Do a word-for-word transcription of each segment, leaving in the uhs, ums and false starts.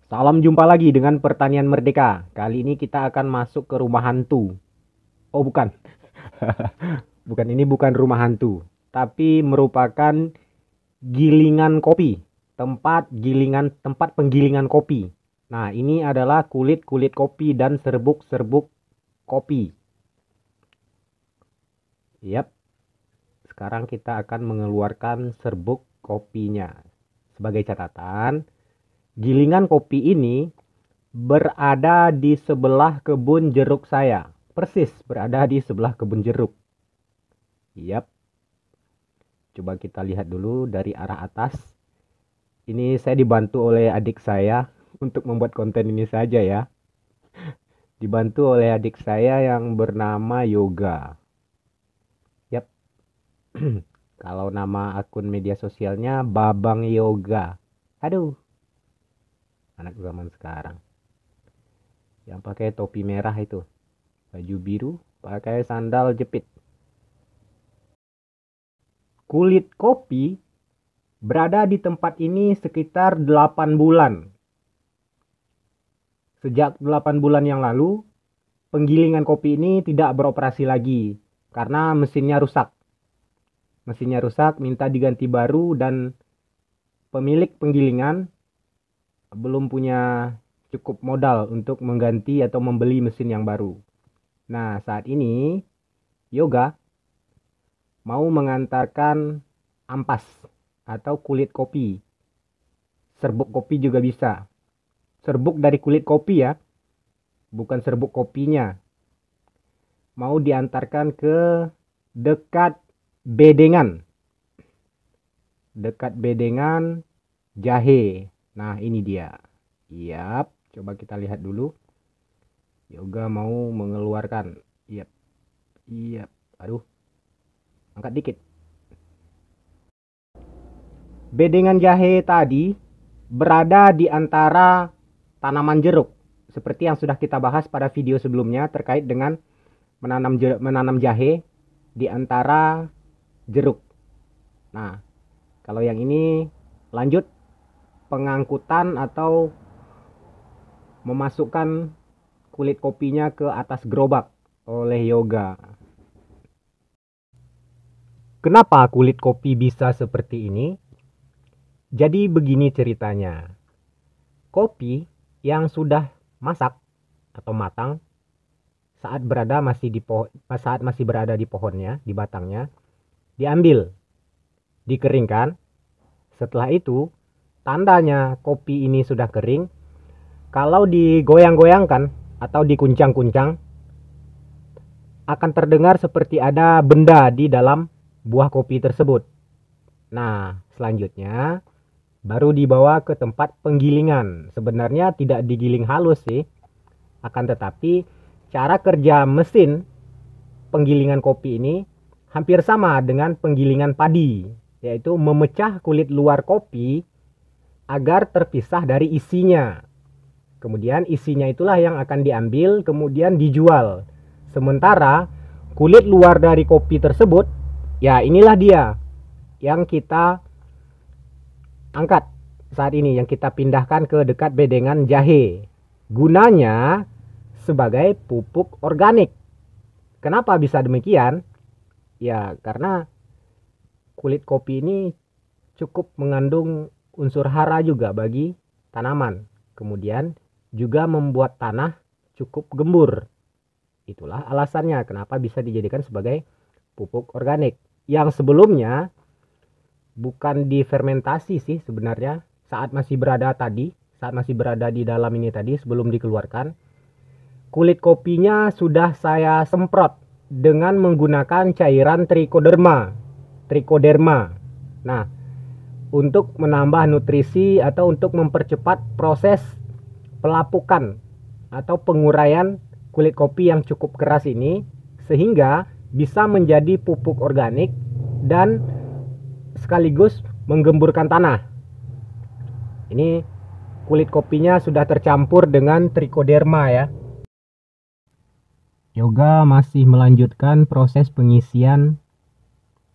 Salam jumpa lagi dengan Pertanian Merdeka. Kali ini kita akan masuk ke rumah hantu. Oh bukan, bukan ini bukan rumah hantu, tapi merupakan gilingan kopi, tempat gilingan tempat penggilingan kopi. Nah ini adalah kulit-kulit kopi dan serbuk-serbuk kopi. Yap, sekarang kita akan mengeluarkan serbuk kopinya. Sebagai catatan, gilingan kopi ini berada di sebelah kebun jeruk saya. Persis berada di sebelah kebun jeruk. Yap. Coba kita lihat dulu dari arah atas. Ini saya dibantu oleh adik saya untuk membuat konten ini saja ya. Dibantu oleh adik saya yang bernama Yoga. Yap. Kalau nama akun media sosialnya Babang Yoga. Aduh. Anak zaman sekarang. Yang pakai topi merah itu. Baju biru, pakai sandal jepit. Kulit kopi berada di tempat ini sekitar delapan bulan. Sejak delapan bulan yang lalu, penggilingan kopi ini tidak beroperasi lagi karena mesinnya rusak. Mesinnya rusak, minta diganti baru dan pemilik penggilingan belum punya cukup modal untuk mengganti atau membeli mesin yang baru. Nah, saat ini Yoga mau mengantarkan ampas atau kulit kopi. Serbuk kopi juga bisa. Serbuk dari kulit kopi ya, bukan serbuk kopinya. Mau diantarkan ke dekat bedengan. Dekat bedengan jahe. Nah, ini dia. Yap, coba kita lihat dulu. Yoga mau mengeluarkan. Yap. Yap. Aduh. Angkat dikit. Bedengan jahe tadi berada di antara tanaman jeruk. Seperti yang sudah kita bahas pada video sebelumnya terkait dengan menanam menanam jahe di antara jeruk. Nah, kalau yang ini lanjut pengangkutan atau memasukkan kulit kopinya ke atas gerobak oleh Yoga. Kenapa kulit kopi bisa seperti ini? Jadi begini ceritanya. Kopi yang sudah masak atau matang saat berada masih di pohon, saat masih berada di pohonnya, di batangnya, diambil, dikeringkan. Setelah itu, tandanya kopi ini sudah kering. Kalau digoyang-goyangkan atau dikuncang-kuncang, akan terdengar seperti ada benda di dalam buah kopi tersebut. Nah, selanjutnya baru dibawa ke tempat penggilingan. Sebenarnya tidak digiling halus sih. Akan tetapi cara kerja mesin penggilingan kopi ini hampir sama dengan penggilingan padi, yaitu memecah kulit luar kopi agar terpisah dari isinya. Kemudian isinya itulah yang akan diambil kemudian dijual. Sementara kulit luar dari kopi tersebut, ya inilah dia yang kita angkat saat ini, yang kita pindahkan ke dekat bedengan jahe. Gunanya sebagai pupuk organik. Kenapa bisa demikian? Ya karena kulit kopi ini cukup mengandung unsur hara juga bagi tanaman. Kemudian juga membuat tanah cukup gembur. Itulah alasannya kenapa bisa dijadikan sebagai pupuk organik. Yang sebelumnya bukan difermentasi sih sebenarnya, saat masih berada tadi, saat masih berada di dalam ini tadi sebelum dikeluarkan, kulit kopinya sudah saya semprot dengan menggunakan cairan trichoderma. Trichoderma. Nah, untuk menambah nutrisi atau untuk mempercepat proses pelapukan atau penguraian kulit kopi yang cukup keras ini, sehingga bisa menjadi pupuk organik dan sekaligus menggemburkan tanah. Ini kulit kopinya sudah tercampur dengan trichoderma ya. Yoga masih melanjutkan proses pengisian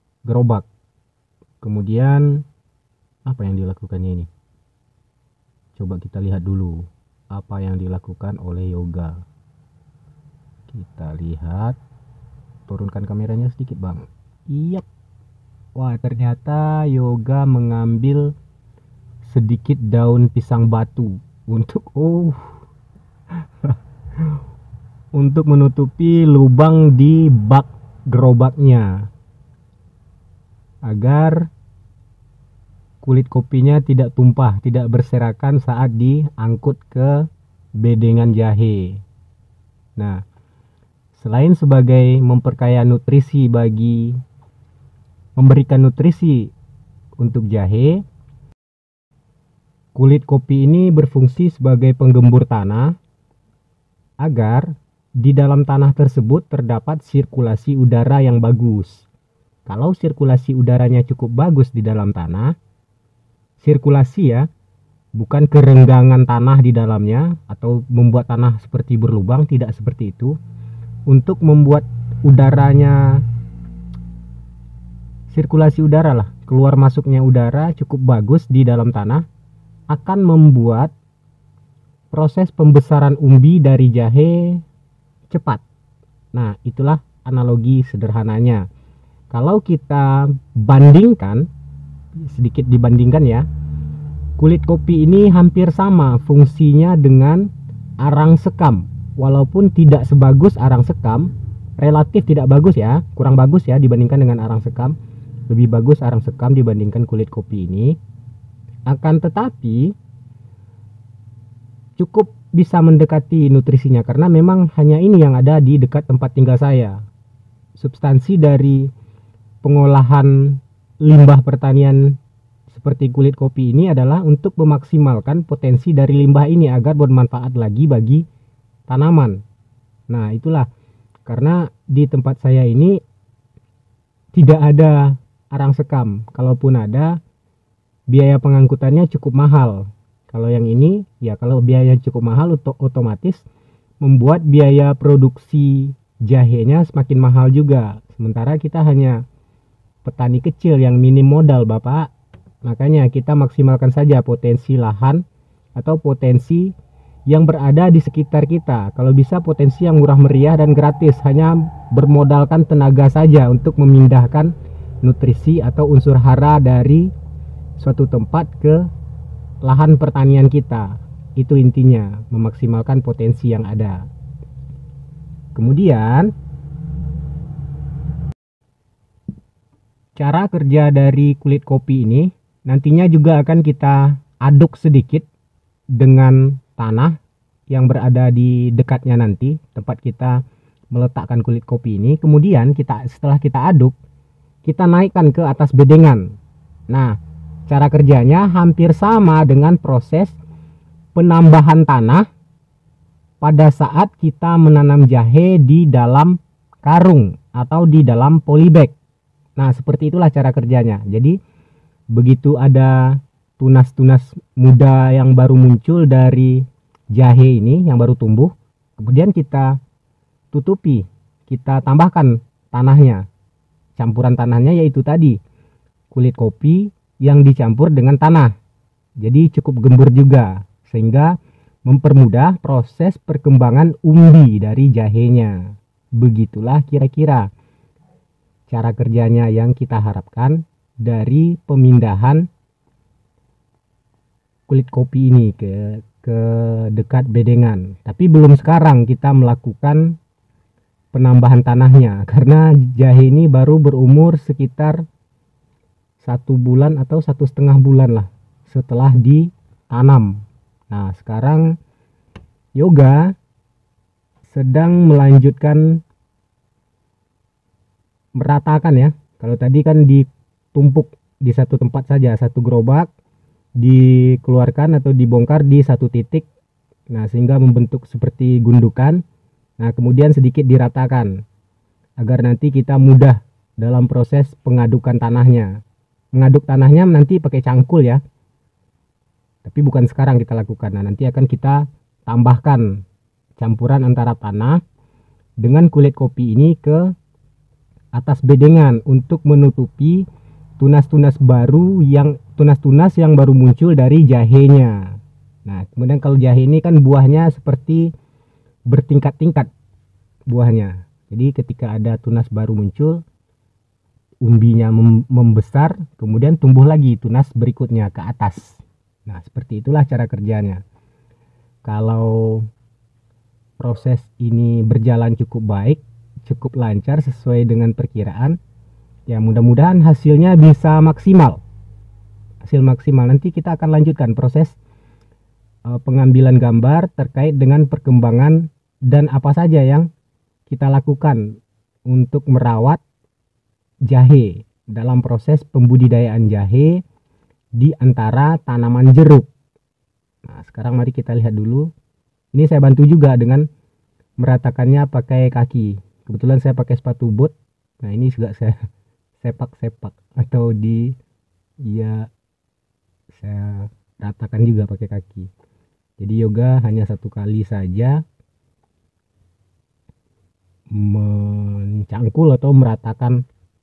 gerobak. Kemudian apa yang dilakukannya ini? Coba kita lihat dulu apa yang dilakukan oleh Yoga. Kita lihat, turunkan kameranya sedikit bang. Iya. Wah, ternyata Yoga mengambil sedikit daun pisang batu untuk oh untuk menutupi lubang di bak gerobaknya agar kulit kopinya tidak tumpah, tidak berserakan saat diangkut ke bedengan jahe. Nah, selain sebagai memperkaya nutrisi bagi memberikan nutrisi untuk jahe, kulit kopi ini berfungsi sebagai penggembur tanah agar di dalam tanah tersebut terdapat sirkulasi udara yang bagus. Kalau sirkulasi udaranya cukup bagus di dalam tanah, sirkulasi ya, bukan kerenggangan tanah di dalamnya atau membuat tanah seperti berlubang, tidak seperti itu. Untuk membuat udaranya, sirkulasi udara lah, keluar masuknya udara cukup bagus di dalam tanah, akan membuat proses pembesaran umbi dari jahe cepat. Nah, itulah analogi sederhananya. Kalau kita bandingkan, sedikit dibandingkan ya, kulit kopi ini hampir sama fungsinya dengan arang sekam. Walaupun tidak sebagus arang sekam, relatif tidak bagus ya, kurang bagus ya dibandingkan dengan arang sekam. Lebih bagus arang sekam dibandingkan kulit kopi ini. Akan tetapi cukup bisa mendekati nutrisinya karena memang hanya ini yang ada di dekat tempat tinggal saya. Substansi dari pengolahan limbah pertanian seperti kulit kopi ini adalah untuk memaksimalkan potensi dari limbah ini agar bermanfaat lagi bagi tanaman. Nah, itulah karena di tempat saya ini tidak ada arang sekam. Kalaupun ada, biaya pengangkutannya cukup mahal. Kalau yang ini, ya kalau biaya cukup mahal, otomatis membuat biaya produksi jahenya semakin mahal juga. Sementara kita hanya petani kecil yang minim modal, Bapak. Makanya kita maksimalkan saja potensi lahan atau potensi yang berada di sekitar kita. Kalau bisa potensi yang murah meriah dan gratis, hanya bermodalkan tenaga saja untuk memindahkan nutrisi atau unsur hara dari suatu tempat ke lahan pertanian kita. Itu intinya, memaksimalkan potensi yang ada. Kemudian cara kerja dari kulit kopi ini nantinya juga akan kita aduk sedikit dengan tanah yang berada di dekatnya nanti tempat kita meletakkan kulit kopi ini. Kemudian kita setelah kita aduk, kita naikkan ke atas bedengan. Nah, cara kerjanya hampir sama dengan proses penambahan tanah pada saat kita menanam jahe di dalam karung atau di dalam polybag. Nah, seperti itulah cara kerjanya. Jadi, begitu ada tunas-tunas muda yang baru muncul dari jahe ini, yang baru tumbuh, kemudian kita tutupi, kita tambahkan tanahnya. Campuran tanahnya yaitu tadi, kulit kopi yang dicampur dengan tanah. Jadi cukup gembur juga, sehingga mempermudah proses perkembangan umbi dari jahenya. Begitulah kira-kira cara kerjanya yang kita harapkan dari pemindahan kulit kopi ini ke ke dekat bedengan. Tapi belum sekarang kita melakukan penambahan tanahnya karena jahe ini baru berumur sekitar satu bulan atau satu setengah bulan lah setelah ditanam. Nah, sekarang Yoga sedang melanjutkan meratakan ya. Kalau tadi kan ditumpuk di satu tempat saja, satu gerobak dikeluarkan atau dibongkar di satu titik. Nah, sehingga membentuk seperti gundukan. Nah, kemudian sedikit diratakan agar nanti kita mudah dalam proses pengadukan tanahnya. Mengaduk tanahnya nanti pakai cangkul ya. Tapi bukan sekarang kita lakukan. Nah, nanti akan kita tambahkan campuran antara tanah dengan kulit kopi ini ke atas bedengan untuk menutupi tunas-tunas baru yang tunas-tunas yang baru muncul dari jahenya. Nah, kemudian kalau jahe ini kan buahnya seperti bertingkat-tingkat buahnya. Jadi ketika ada tunas baru muncul, umbinya mem membesar, kemudian tumbuh lagi tunas berikutnya ke atas. Nah, seperti itulah cara kerjanya. Kalau proses ini berjalan cukup baik, cukup lancar sesuai dengan perkiraan, ya mudah-mudahan hasilnya bisa maksimal. Hasil maksimal nanti kita akan lanjutkan proses uh, pengambilan gambar terkait dengan perkembangan dan apa saja yang kita lakukan untuk merawat jahe dalam proses pembudidayaan jahe di antara tanaman jeruk. Nah, sekarang mari kita lihat dulu. Ini saya bantu juga dengan meratakannya pakai kaki. Kebetulan saya pakai sepatu bot. Nah, ini juga saya sepak-sepak atau di ya saya ratakan juga pakai kaki. Jadi yoga hanya satu kali saja mencangkul atau meratakan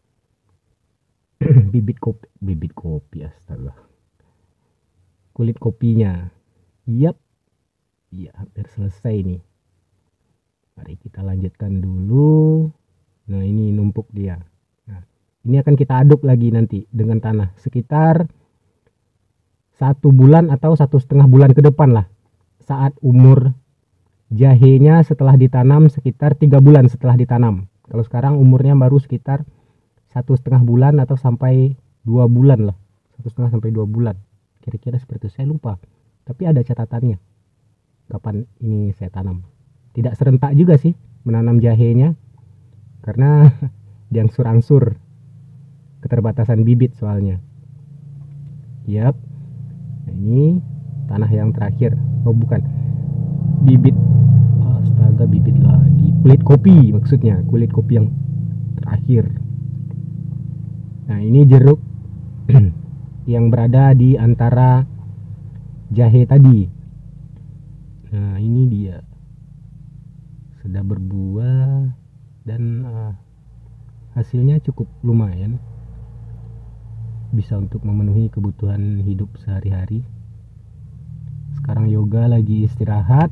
bibit kopi, bibit kopi astaga. Kulit kopinya. Yap. Iya, hampir selesai nih. Mari kita lanjutkan dulu. Nah, ini numpuk dia. Nah, ini akan kita aduk lagi nanti dengan tanah sekitar satu bulan atau satu setengah bulan ke depan lah. Saat umur jahenya setelah ditanam sekitar tiga bulan setelah ditanam. Kalau sekarang umurnya baru sekitar satu setengah bulan atau sampai dua bulan lah. Satu setengah sampai dua bulan. Kira-kira seperti itu. Saya lupa. Tapi ada catatannya. Kapan ini saya tanam. Tidak serentak juga sih menanam jahenya. Karena diangsur-angsur. Keterbatasan bibit soalnya. Yap. Nah, ini tanah yang terakhir. Oh bukan. Bibit. Astaga, bibit lagi. Kulit kopi maksudnya. Kulit kopi yang terakhir. Nah, ini jeruk yang berada di antara jahe tadi. Nah, ini dia sudah berbuah dan uh, hasilnya cukup lumayan, bisa untuk memenuhi kebutuhan hidup sehari-hari. Sekarang yoga lagi istirahat.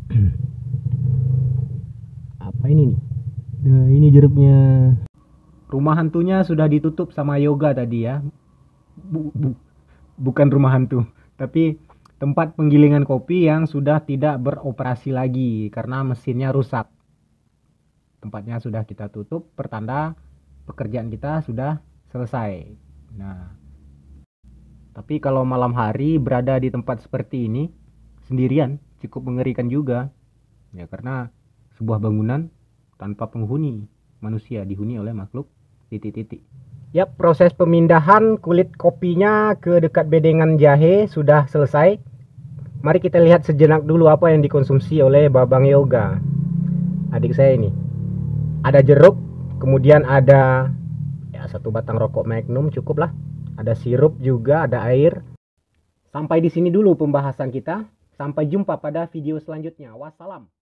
Apa ini nih? Nah, ini jeruknya. Rumah hantunya sudah ditutup sama yoga tadi ya. Bu, bu, bukan rumah hantu, tapi tempat penggilingan kopi yang sudah tidak beroperasi lagi karena mesinnya rusak. Tempatnya sudah kita tutup, pertanda pekerjaan kita sudah selesai. Nah, tapi kalau malam hari berada di tempat seperti ini sendirian cukup mengerikan juga. Ya, karena sebuah bangunan tanpa penghuni, manusia dihuni oleh makhluk titik-titik. Yap, proses pemindahan kulit kopinya ke dekat bedengan jahe sudah selesai. Mari kita lihat sejenak dulu apa yang dikonsumsi oleh Babang Yoga, adik saya ini. Ada jeruk, kemudian ada ya satu batang rokok Magnum cukup lah. Ada sirup juga, ada air. Sampai di sini dulu pembahasan kita. Sampai jumpa pada video selanjutnya. Wassalam.